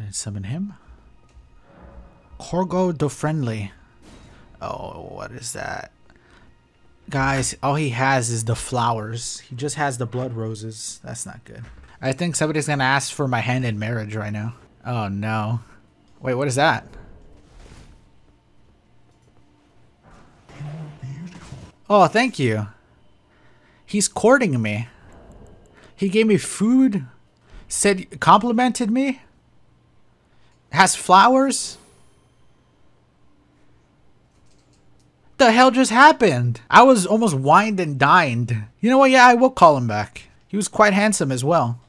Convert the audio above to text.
Summon him. Corgo the Friendly. Oh, what is that? Guys, all he has is the flowers. He just has the blood roses. That's not good. I think somebody's gonna ask for my hand in marriage right now. Oh no. Wait, what is that? Oh, thank you. He's courting me. He gave me food. Said, complimented me. Has flowers. The hell just happened? I was almost wined and dined. You know what? Yeah, I will call him back. He was quite handsome as well.